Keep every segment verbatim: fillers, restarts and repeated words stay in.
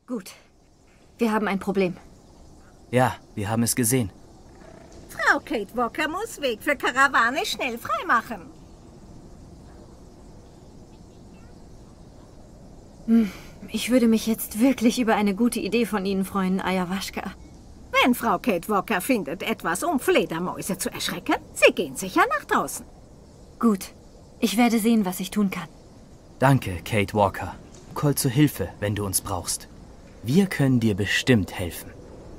Gut. Wir haben ein Problem. Ja, wir haben es gesehen. Frau Kate Walker muss Weg für Karawane schnell freimachen. Hm, ich würde mich jetzt wirklich über eine gute Idee von Ihnen freuen, Ayahuasca. Wenn Frau Kate Walker findet etwas, um Fledermäuse zu erschrecken, Sie gehen sicher nach draußen. Gut. Ich werde sehen, was ich tun kann. Danke, Kate Walker. Call zur Hilfe, wenn du uns brauchst. Wir können dir bestimmt helfen.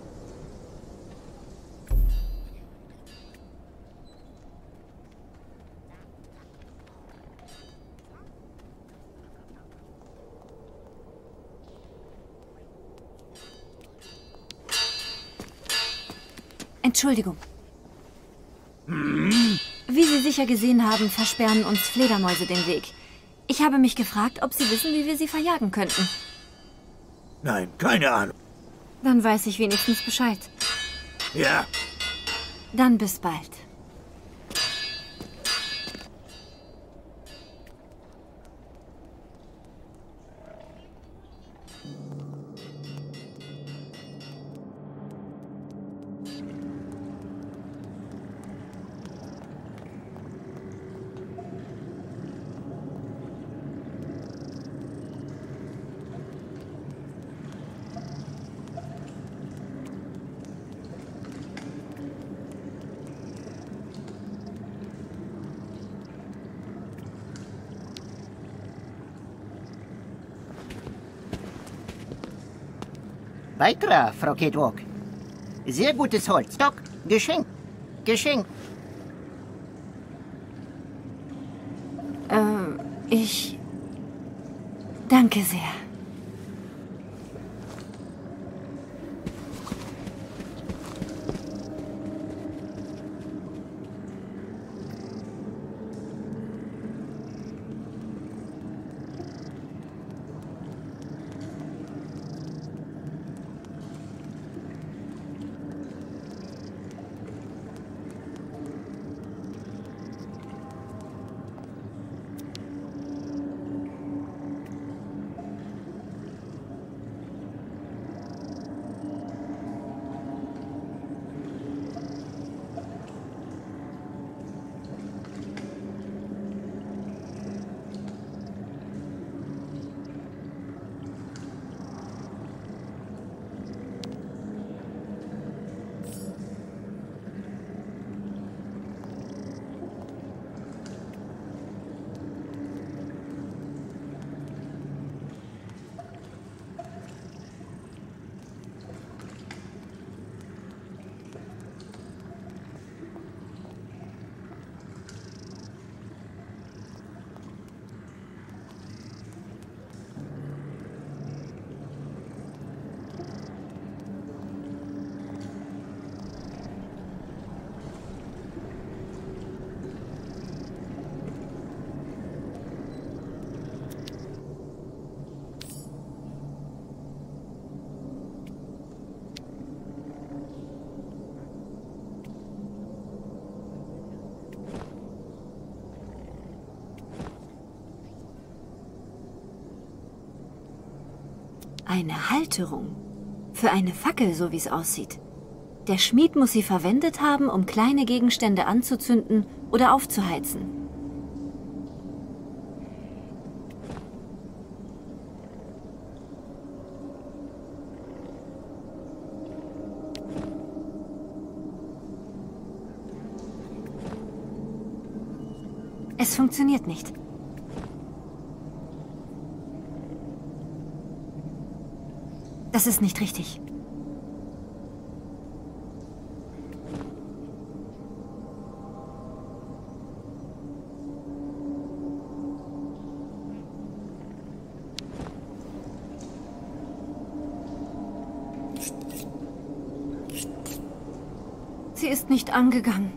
Entschuldigung. Wie Sie sicher gesehen haben, versperren uns Fledermäuse den Weg. Ich habe mich gefragt, ob Sie wissen, wie wir sie verjagen könnten. Nein, keine Ahnung. Dann weiß ich wenigstens Bescheid. Ja. Dann bis bald. Weiter, Frau Kate Walker. Sehr gutes Holz. Doc, Geschenk. Geschenk. Ähm, ich... Danke sehr. Eine Halterung. Für eine Fackel, so wie es aussieht. Der Schmied muss sie verwendet haben, um kleine Gegenstände anzuzünden oder aufzuheizen. Es funktioniert nicht. Das ist nicht richtig. Sie ist nicht angegangen.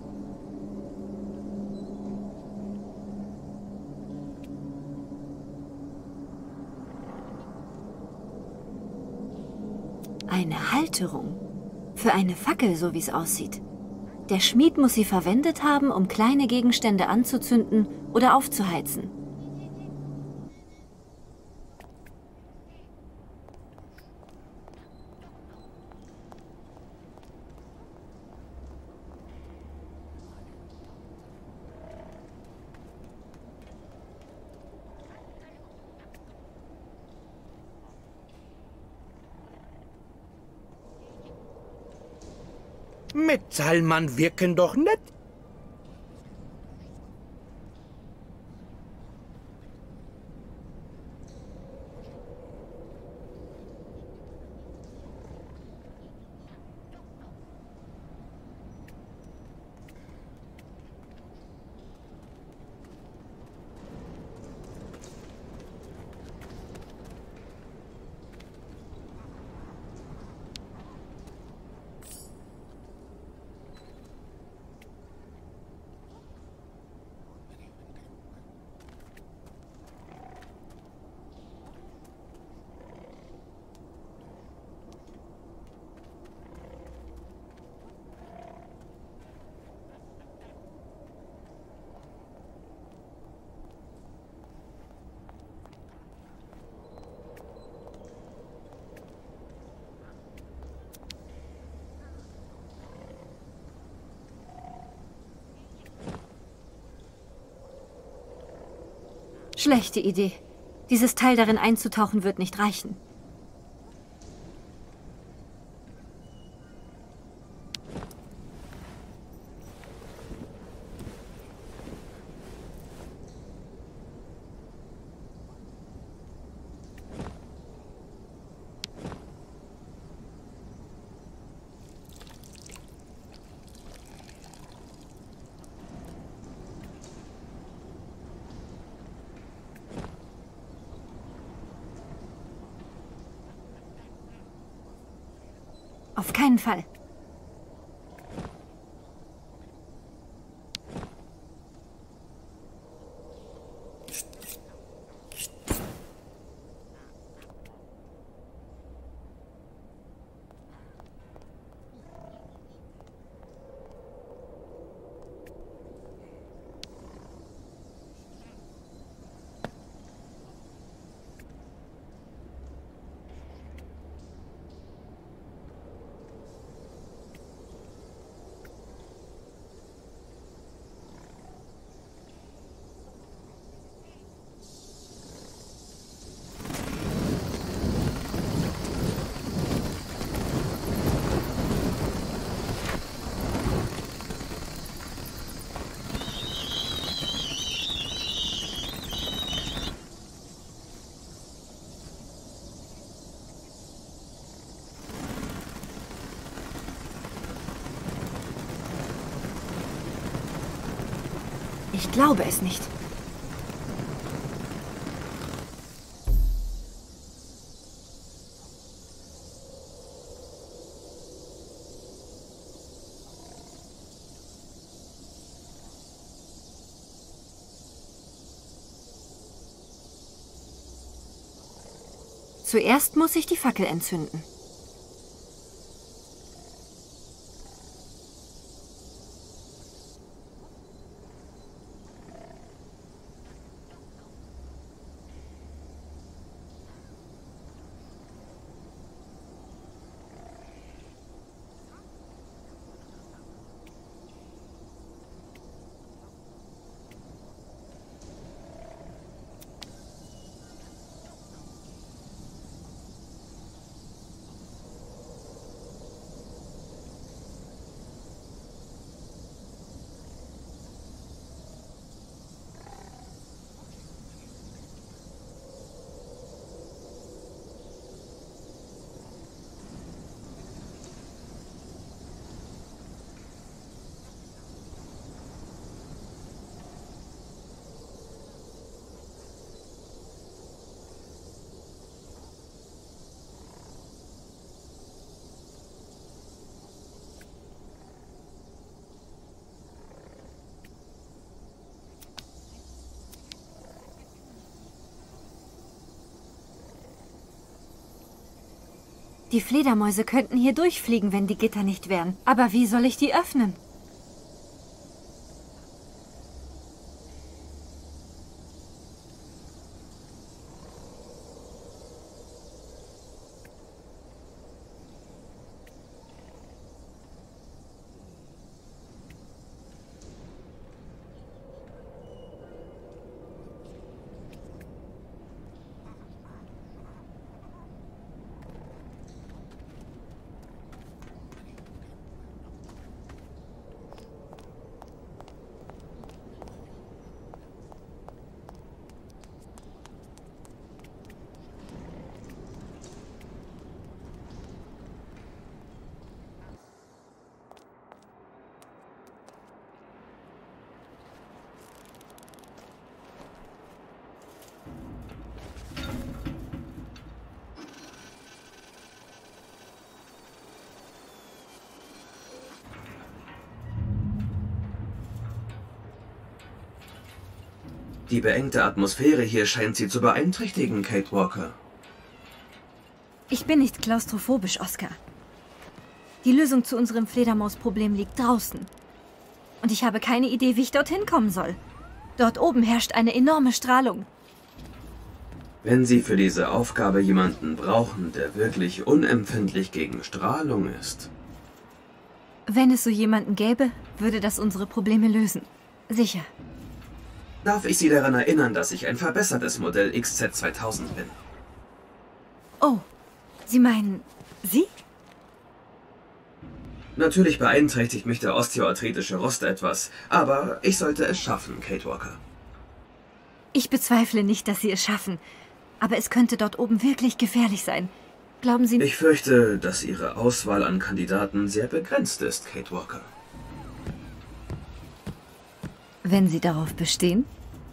Eine Halterung. Für eine Fackel, so wie es aussieht. Der Schmied muss sie verwendet haben, um kleine Gegenstände anzuzünden oder aufzuheizen. Mit Salman wirken doch nett. Schlechte Idee. Dieses Teil darin einzutauchen wird nicht reichen. Auf keinen Fall. Ich glaube es nicht. Zuerst muss ich die Fackel entzünden. Die Fledermäuse könnten hier durchfliegen, wenn die Gitter nicht wären. Aber wie soll ich die öffnen? Die beengte Atmosphäre hier scheint Sie zu beeinträchtigen, Kate Walker. Ich bin nicht klaustrophobisch, Oscar. Die Lösung zu unserem Fledermausproblem liegt draußen. Und ich habe keine Idee, wie ich dorthin kommen soll. Dort oben herrscht eine enorme Strahlung. Wenn Sie für diese Aufgabe jemanden brauchen, der wirklich unempfindlich gegen Strahlung ist. Wenn es so jemanden gäbe, würde das unsere Probleme lösen. Sicher. Darf ich Sie daran erinnern, dass ich ein verbessertes Modell X Z zweitausend bin? Oh, Sie meinen Sie? Natürlich beeinträchtigt mich der osteoarthritische Rost etwas, aber ich sollte es schaffen, Kate Walker. Ich bezweifle nicht, dass Sie es schaffen. Aber es könnte dort oben wirklich gefährlich sein. Glauben Sie... Ich fürchte, dass Ihre Auswahl an Kandidaten sehr begrenzt ist, Kate Walker. Wenn Sie darauf bestehen?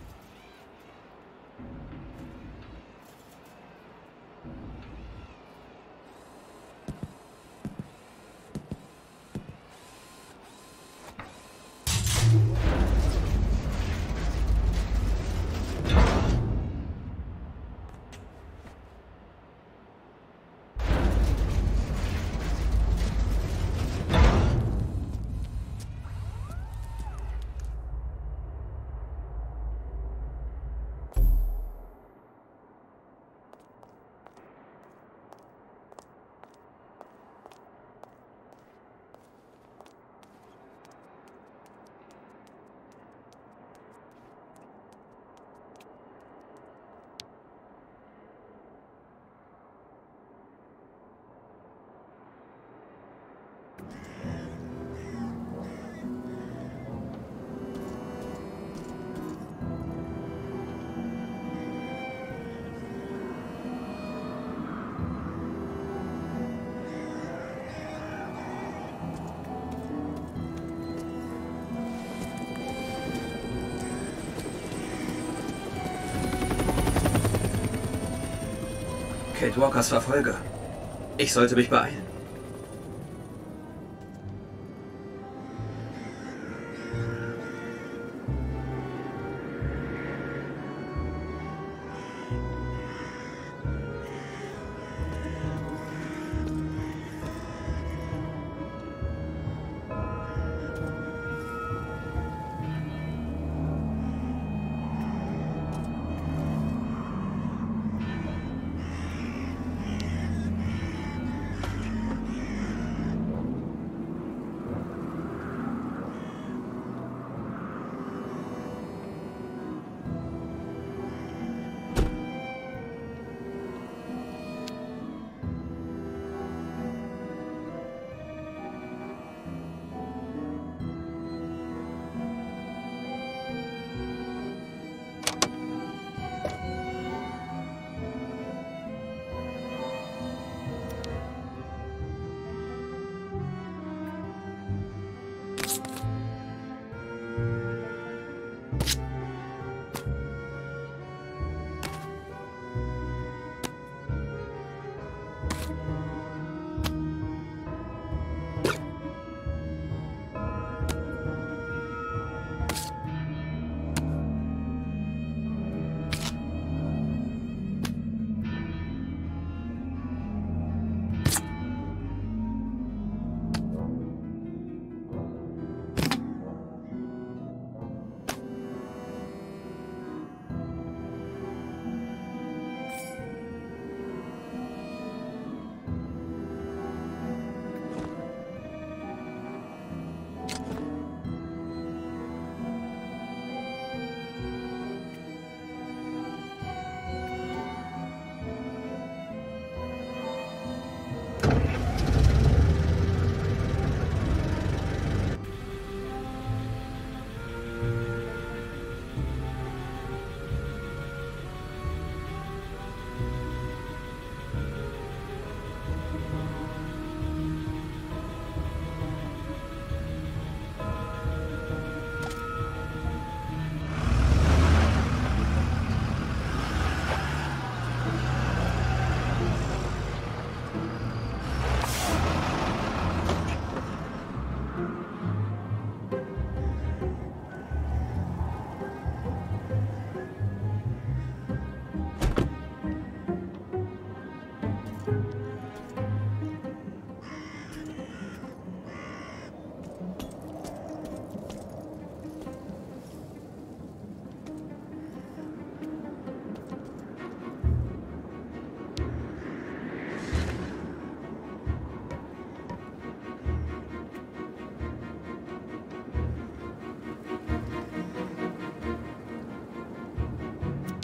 Kate Walkers Verfolger. Ich sollte mich beeilen.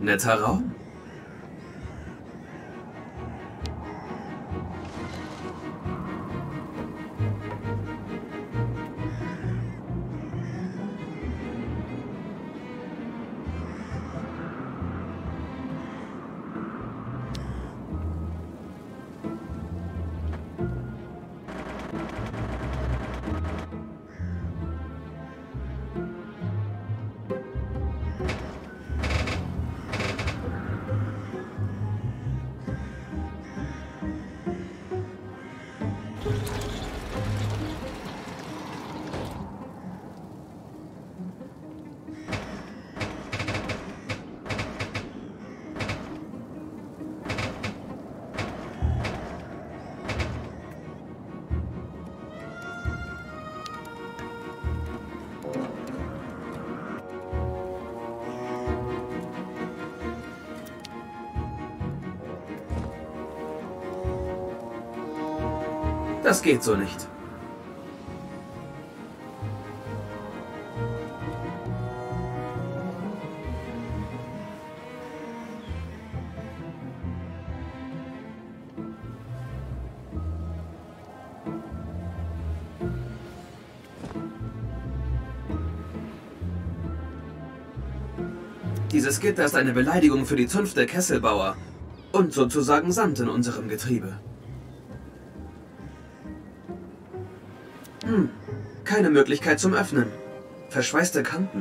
Netter Raum. Das geht so nicht. Dieses Gitter ist eine Beleidigung für die Zunft der Kesselbauer und sozusagen Sand in unserem Getriebe. Hm, keine Möglichkeit zum Öffnen. Verschweißte Kanten.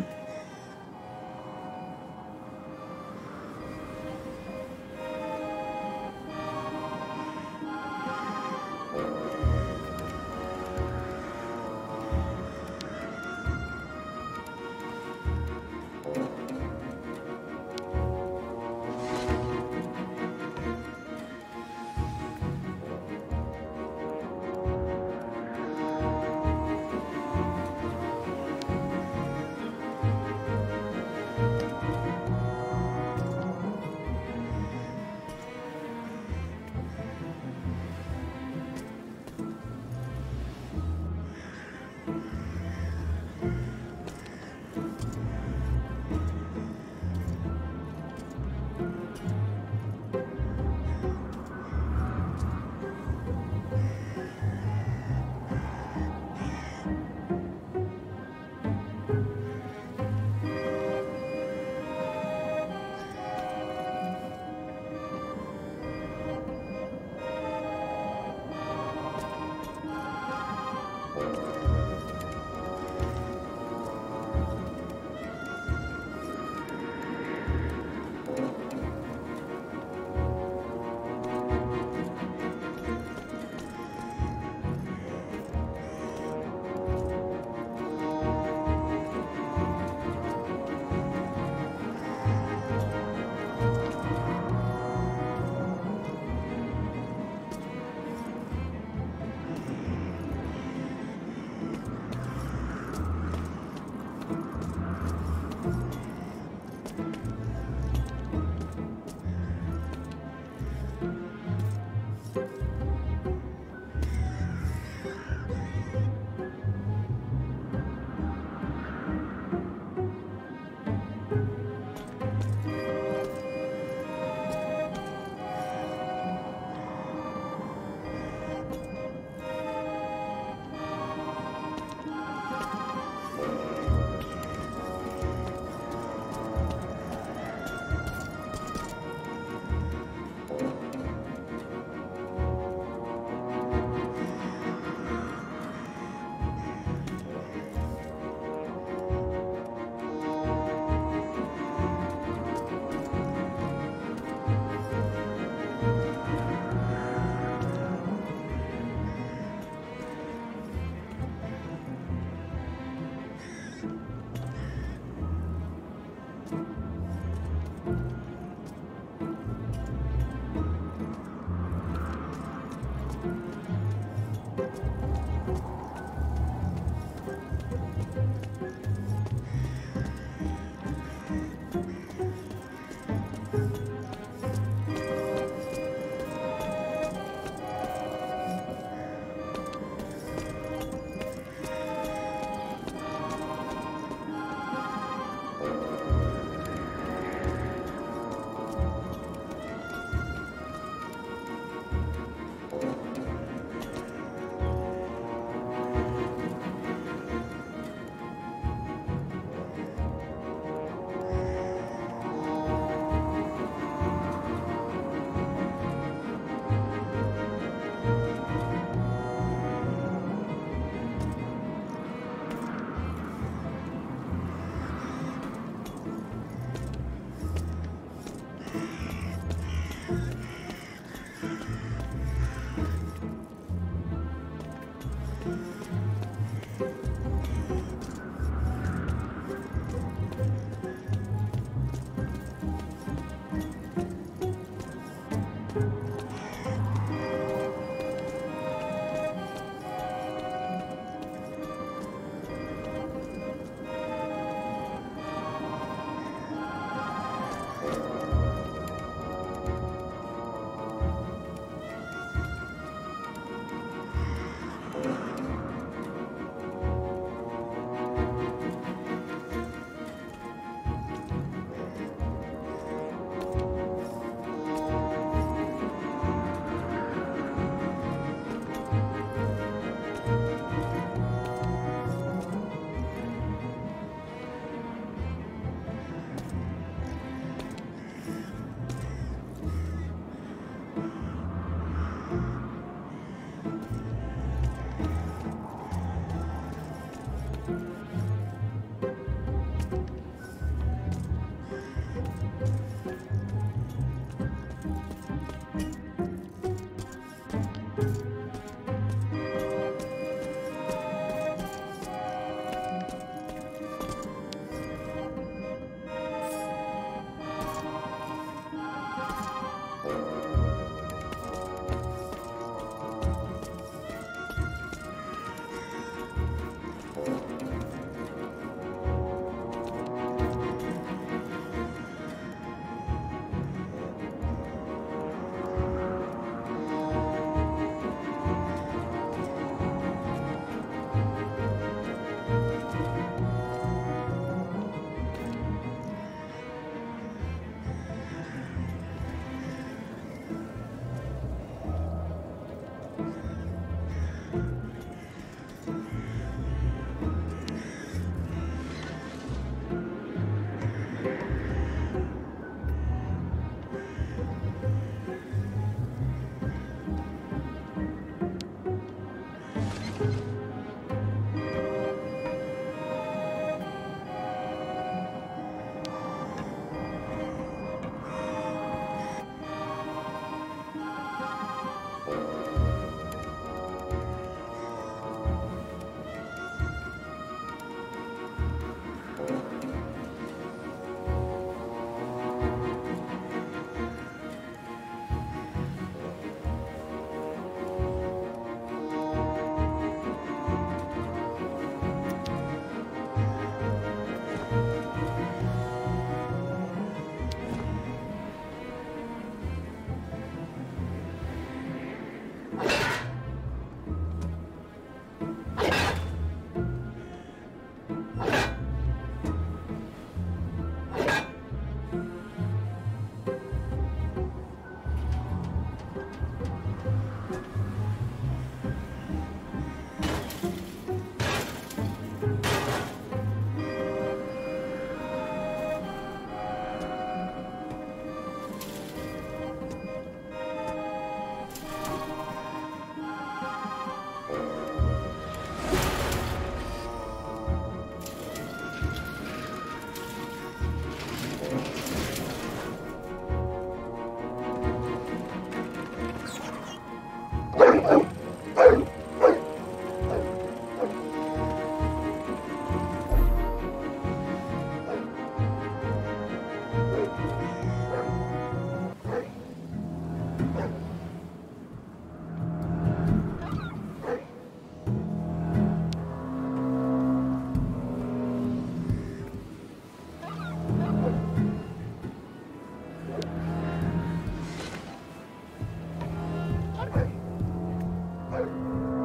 Okay.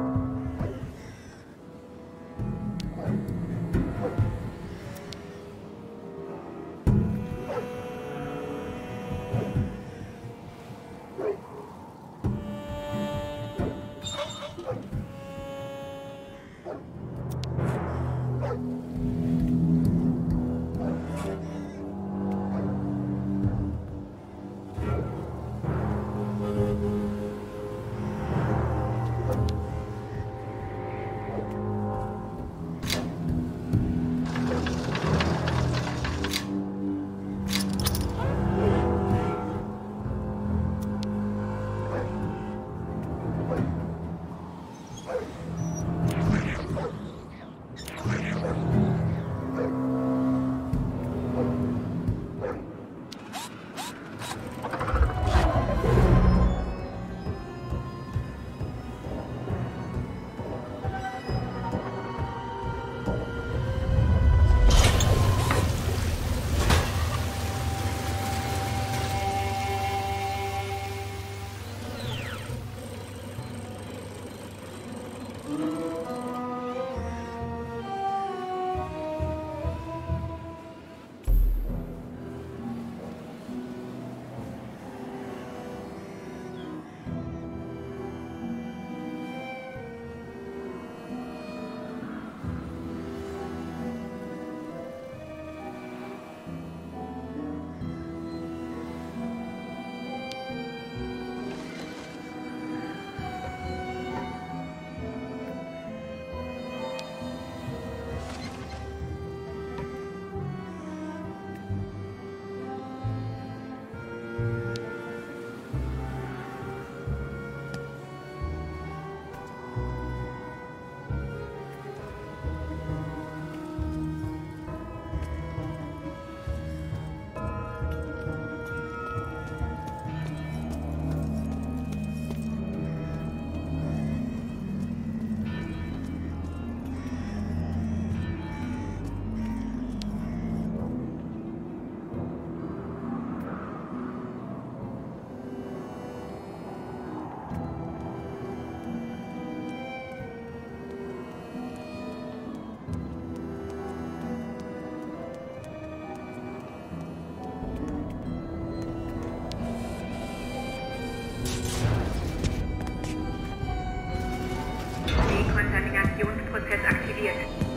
Dekontaminationsprozess aktiviert.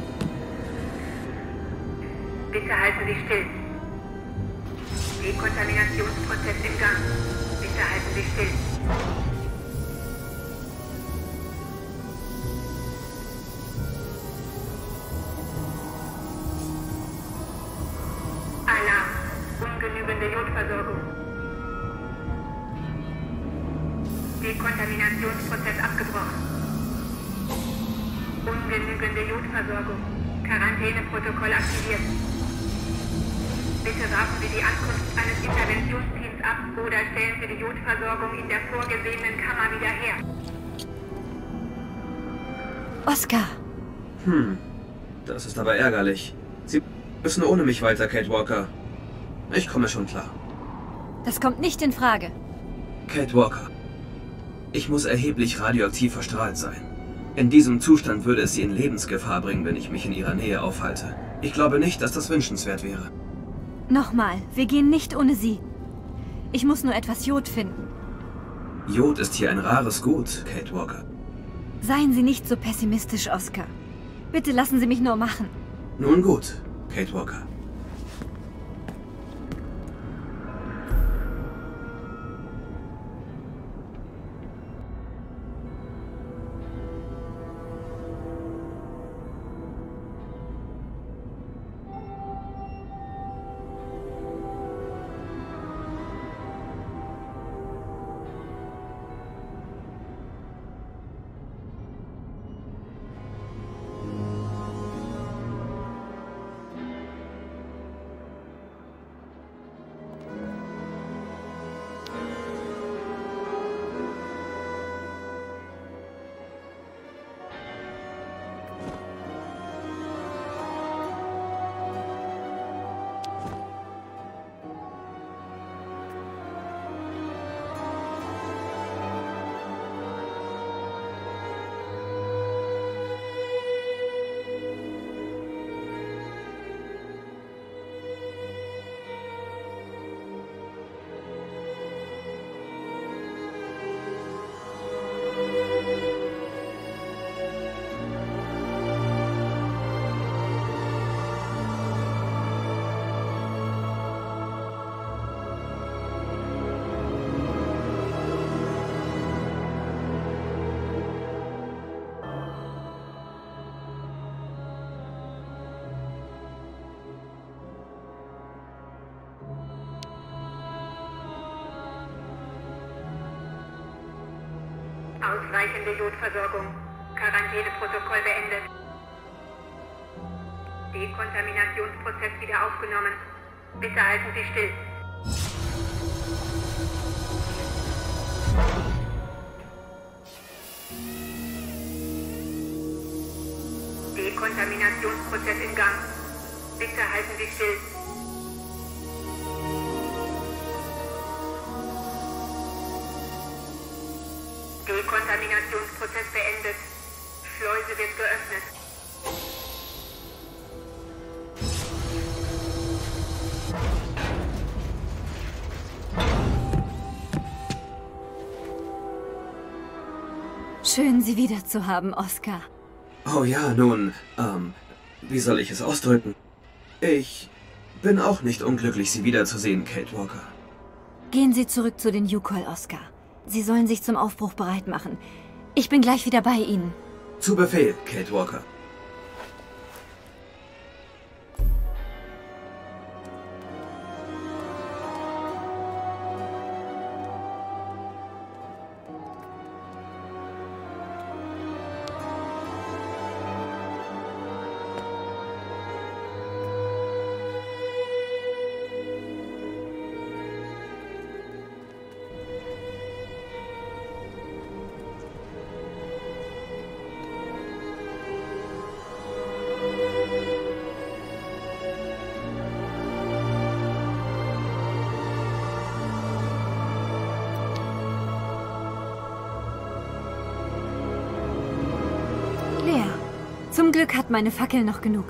Bitte halten Sie still. Dekontaminationsprozess im Gang. Bitte halten Sie still. Alarm. Ungenügende Jodversorgung. Dekontaminationsprozess abgebrochen. Ungenügende Jodversorgung. Quarantäneprotokoll aktiviert. Bitte warten Sie die Ankunft eines Interventionsteams ab oder stellen Sie die Jodversorgung in der vorgesehenen Kammer wieder her. Oscar! Hm, das ist aber ärgerlich. Sie müssen ohne mich weiter, Kate Walker. Ich komme schon klar. Das kommt nicht in Frage. Kate Walker, ich muss erheblich radioaktiv verstrahlt sein. In diesem Zustand würde es Sie in Lebensgefahr bringen, wenn ich mich in Ihrer Nähe aufhalte. Ich glaube nicht, dass das wünschenswert wäre. Nochmal, wir gehen nicht ohne Sie. Ich muss nur etwas Jod finden. Jod ist hier ein rares Gut, Kate Walker. Seien Sie nicht so pessimistisch, Oscar. Bitte lassen Sie mich nur machen. Nun gut, Kate Walker. Ausreichende Jodversorgung. Quarantäneprotokoll beendet. Dekontaminationsprozess wieder aufgenommen. Bitte halten Sie still. Dekontaminationsprozess im Gang. Bitte halten Sie still. Dekontaminationsprozess beendet. Schloss Schön, Sie wieder zu haben, Oscar. Oh ja, nun, ähm, wie soll ich es ausdrücken? Ich bin auch nicht unglücklich, Sie wiederzusehen, Kate Walker. Gehen Sie zurück zu den Yukol, Oscar. Sie sollen sich zum Aufbruch bereit machen. Ich bin gleich wieder bei Ihnen. Zu Befehl, Kate Walker. Leer. Zum Glück hat meine Fackel noch genug.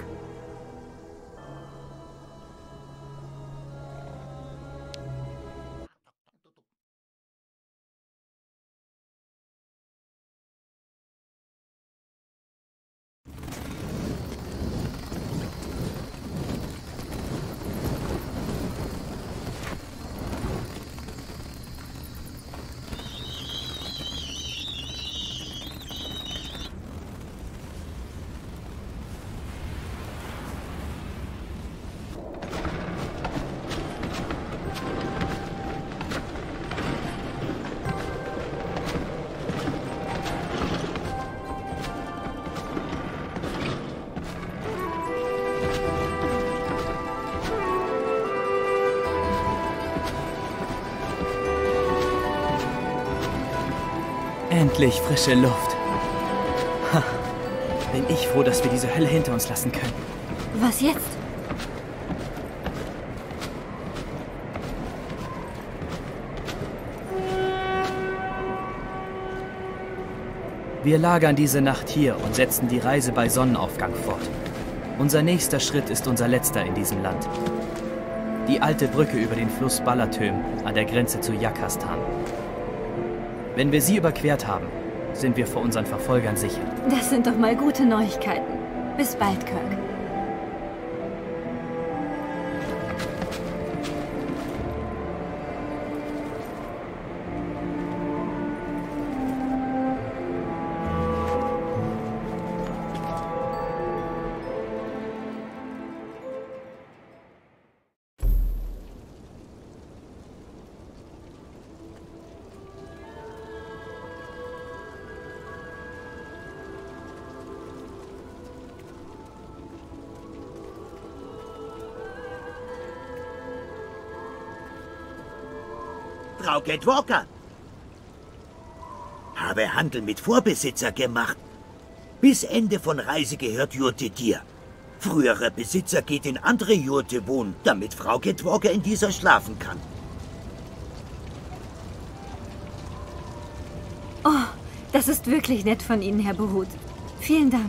Endlich frische Luft. Ha. Bin ich froh, dass wir diese Hölle hinter uns lassen können. Was jetzt? Wir lagern diese Nacht hier und setzen die Reise bei Sonnenaufgang fort. Unser nächster Schritt ist unser letzter in diesem Land. Die alte Brücke über den Fluss Balatöm an der Grenze zu Jakastan. Wenn wir sie überquert haben, sind wir vor unseren Verfolgern sicher. Das sind doch mal gute Neuigkeiten. Bis bald, Kirk. Frau Kate Walker. Habe Handel mit Vorbesitzer gemacht. Bis Ende von Reise gehört Jurte dir. Früherer Besitzer geht in andere Jurte wohnen, damit Frau Kate Walker in dieser schlafen kann. Oh, das ist wirklich nett von Ihnen, Herr Behut. Vielen Dank.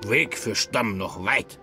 Weg für Stamm noch weit.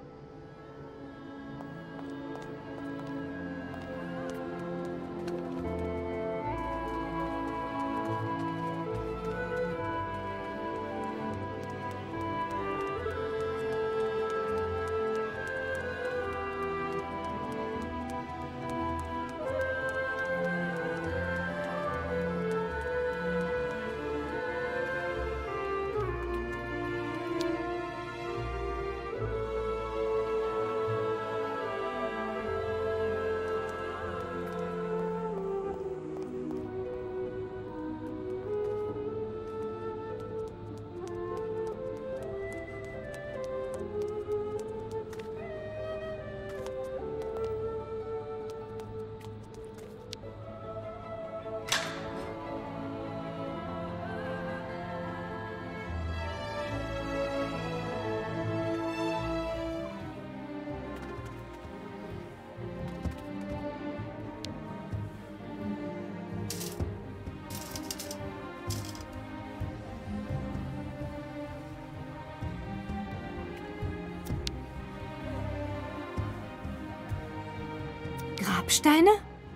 Grabsteine?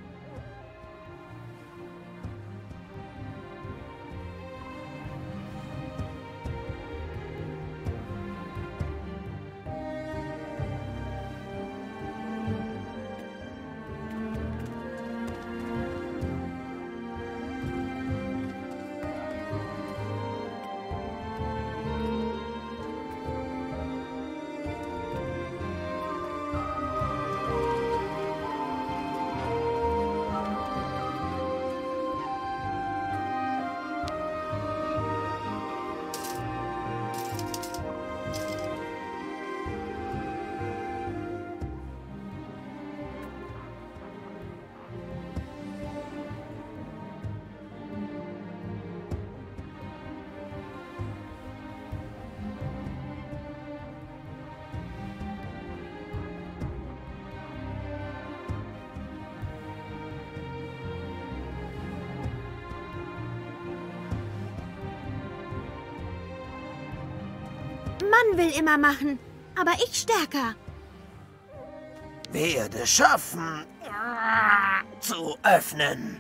Mann will immer machen, aber ich stärker. Werde schaffen, zu öffnen.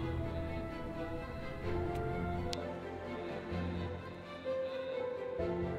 Thank you.